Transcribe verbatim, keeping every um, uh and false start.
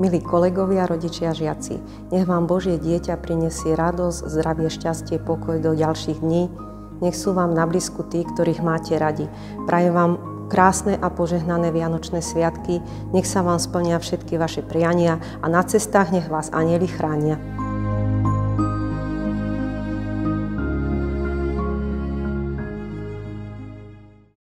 Milí kolegovia, rodičia, žiaci, nech vám Božie dieťa prinesie radosť, zdravie, šťastie, pokoj do ďalších dní. Nech sú vám na blízku tí, ktorých máte radi. Prajem vám krásne a požehnané Vianočné sviatky. Nech sa vám splnia všetky vaše priania a na cestách nech vás anjeli chránia.